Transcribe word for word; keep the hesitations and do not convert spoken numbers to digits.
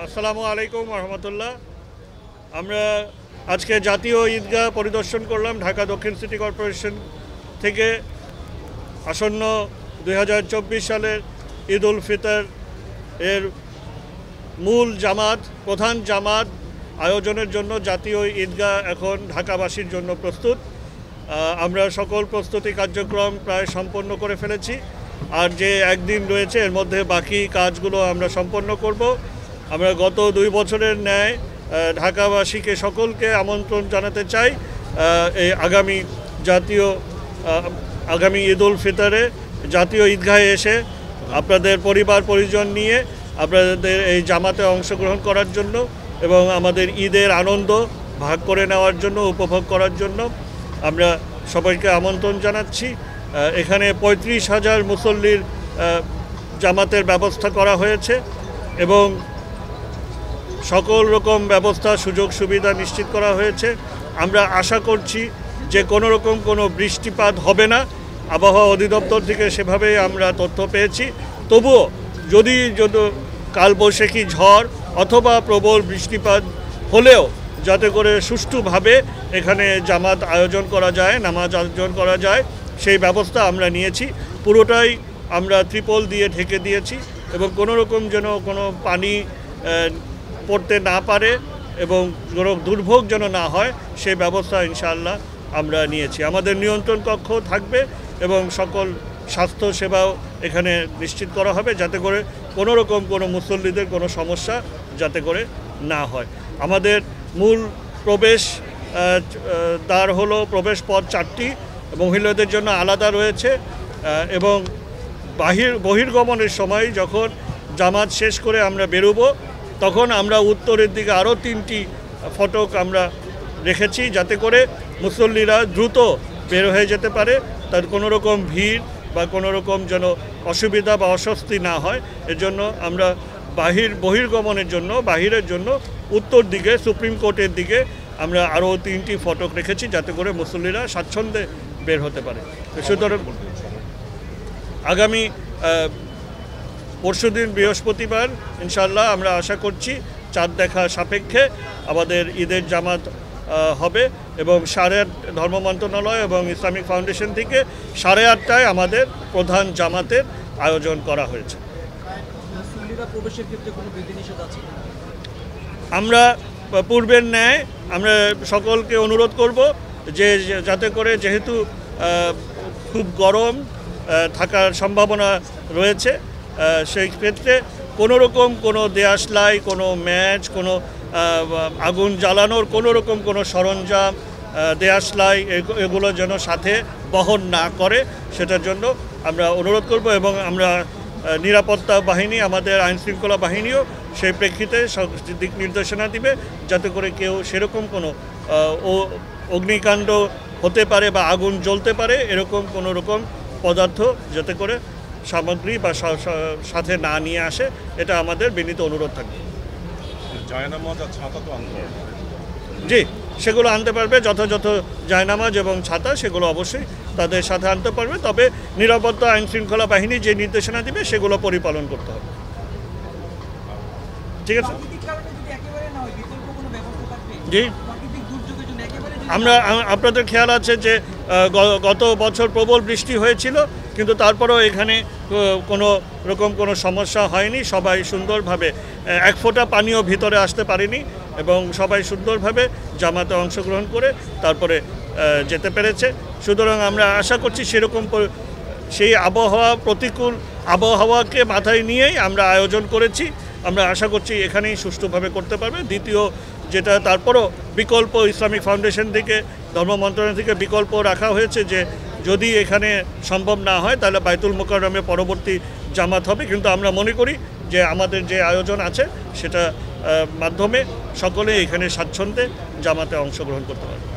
আসসালামু আলাইকুম রহমতুল্লাহ। আমরা আজকে জাতীয় ঈদগাহ পরিদর্শন করলাম ঢাকা দক্ষিণ সিটি কর্পোরেশন থেকে। আসন্ন দুই হাজার চব্বিশ সালের ঈদ উল ফিতর এর মূল জামাত প্রধান জামাত আয়োজনের জন্য জাতীয় ঈদগাহ এখন ঢাকাবাসীর জন্য প্রস্তুত। আমরা সকল প্রস্তুতি কার্যক্রম প্রায় সম্পন্ন করে ফেলেছি। আর যে একদিন রয়েছে এর মধ্যে বাকি কাজগুলো আমরা সম্পন্ন করব। আমরা গত দুই বছরের ন্যায় ঢাকাবাসীকে সকলকে আমন্ত্রণ জানাতে চাই এই আগামী জাতীয় আগামী ঈদ উল ফিতরে জাতীয় ঈদগাহে এসে আপনাদের পরিবার পরিজন নিয়ে আপনাদের এই জামাতে অংশগ্রহণ করার জন্য এবং আমাদের ঈদের আনন্দ ভাগ করে নেওয়ার জন্য উপভোগ করার জন্য আমরা সবাইকে আমন্ত্রণ জানাচ্ছি। এখানে পঁয়ত্রিশ হাজার মুসল্লির জামাতের ব্যবস্থা করা হয়েছে এবং সকল রকম ব্যবস্থা সুযোগ সুবিধা নিশ্চিত করা হয়েছে। আমরা আশা করছি যে কোনো রকম কোনো বৃষ্টিপাত হবে না। আবহাওয়া অধিদপ্তর থেকে সেভাবেই আমরা তথ্য পেয়েছি। তবুও যদি যদি কালবৈশাখী ঝড় অথবা প্রবল বৃষ্টিপাত হলেও যাতে করে সুষ্ঠুভাবে এখানে জামাত আয়োজন করা যায়, নামাজ আয়োজন করা যায়, সেই ব্যবস্থা আমরা নিয়েছি। পুরোটাই আমরা ত্রিপল দিয়ে ঢেকে দিয়েছি এবং কোনো রকম যেন কোনো পানি পড়তে না পারে এবং কোনো দুর্ভোগ যেন না হয় সেই ব্যবস্থা ইনশাআল্লাহ আমরা নিয়েছি। আমাদের নিয়ন্ত্রণ কক্ষ থাকবে এবং সকল স্বাস্থ্য সেবাও এখানে নিশ্চিত করা হবে যাতে করে কোনো রকম কোনো মুসল্লিদের কোনো সমস্যা যাতে করে না হয়। আমাদের মূল প্রবেশ দ্বার হলো প্রবেশ পথ চারটি, মহিলাদের জন্য আলাদা রয়েছে এবং বাহির বহির্গমনের সময় যখন জামাত শেষ করে আমরা বেরোবো তখন আমরা উত্তরের দিকে আরও তিনটি ফটক আমরা রেখেছি যাতে করে মুসল্লিরা দ্রুত বের হয়ে যেতে পারে, তার কোনো রকম ভিড় বা কোনো রকম যেন অসুবিধা বা অস্বস্তি না হয়। এর জন্য আমরা বাহির বহির্গমনের জন্য বাহিরের জন্য উত্তর দিকে সুপ্রিম কোর্টের দিকে আমরা আরও তিনটি ফটক রেখেছি যাতে করে মুসল্লিরা স্বাচ্ছন্দ্যে বের হতে পারে। সুতরাং আগামী পরশুদিন বৃহস্পতিবার ইনশাআল্লাহ আমরা আশা করছি চাঁদ দেখা সাপেক্ষে আমাদের ঈদের জামাত হবে এবং সাড়ে আট ধর্ম মন্ত্রণালয় এবং ইসলামিক ফাউন্ডেশন থেকে সাড়ে আটটায় আমাদের প্রধান জামাতের আয়োজন করা হয়েছে। আমরা পূর্বের ন্যায় আমরা সকলকে অনুরোধ করব যে যাতে করে যেহেতু খুব গরম থাকার সম্ভাবনা রয়েছে সেই ক্ষেত্রে কোনো রকম কোনো দেয়াশলাই, কোনো ম্যাচ, কোনো আগুন জ্বালানোর কোনো রকম কোনো সরঞ্জাম, দেয়াশলাই এগুলো যেন সাথে বহন না করে সেটার জন্য আমরা অনুরোধ করব এবং আমরা নিরাপত্তা বাহিনী আমাদের আইনশৃঙ্খলা বাহিনীও সেই প্রেক্ষিতে দিক নির্দেশনা দিবে যাতে করে কেউ সেরকম কোনো অগ্নিকাণ্ড হতে পারে বা আগুন জ্বলতে পারে এরকম কোনো রকম পদার্থ যাতে করে সামগ্রী বা সাথে না নিয়ে আসে, এটা আমাদের বিনীত অনুরোধ থাকবে। জি, সেগুলো আনতে পারবে, যথাযথ জায়নামাজ এবং ছাতা সেগুলো অবশ্যই তাদের সাথে আনতে পারবে। তবে নিরাপত্তা আইন শৃঙ্খলা বাহিনী যে নির্দেশনা দিবে সেগুলো পরিপালন করতে হবে। ঠিক আছে, জি। আমরা আপনাদের খেয়াল আছে যে গত বছর প্রবল বৃষ্টি হয়েছিল কিন্তু তারপরেও এখানে কোনো রকম কোনো সমস্যা হয়নি। সবাই সুন্দরভাবে এক ফোঁটা পানিও ভিতরে আসতে পারেনি এবং সবাই সুন্দরভাবে জামাতে অংশগ্রহণ করে তারপরে যেতে পেরেছে। সুতরাং আমরা আশা করছি সেরকম সেই আবহাওয়া প্রতিকূল আবহাওয়াকে মাথায় নিয়েই আমরা আয়োজন করেছি। আমরা আশা করছি এখানেই সুষ্ঠুভাবে করতে পারবে। দ্বিতীয় যেটা তারপরও বিকল্প ইসলামিক ফাউন্ডেশন থেকে ধর্ম মন্ত্রণালয় থেকে বিকল্প রাখা হয়েছে যে যদি এখানে সম্ভব না হয় তাহলে বাইতুল মোকাররমে পরবর্তী জামাত হবে। কিন্তু আমরা মনে করি যে আমাদের যে আয়োজন আছে সেটা মাধ্যমে সকলে এখানে স্বাচ্ছন্দ্যে জামাতে অংশগ্রহণ করতে পারবে।